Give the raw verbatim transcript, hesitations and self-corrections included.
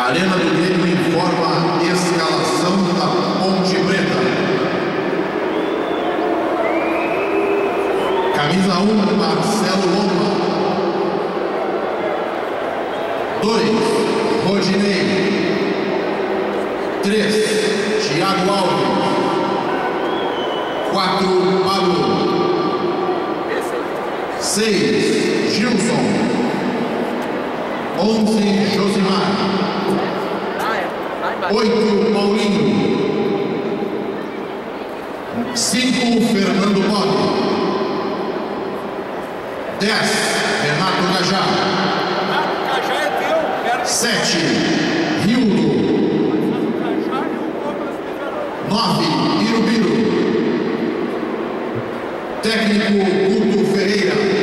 A Arena do Grêmio informa a escalação da Ponte Preta. Camisa um, Marcelo Lomba. dois, Rodinei. três, Thiago Alves. quatro, Pablo. seis, Gilson. onze, Josimar. oito, Paulinho. cinco, Fernando Bob. dez, Renato Cajá. sete, Rildo. nove, Birubiru. Técnico Guto Ferreira.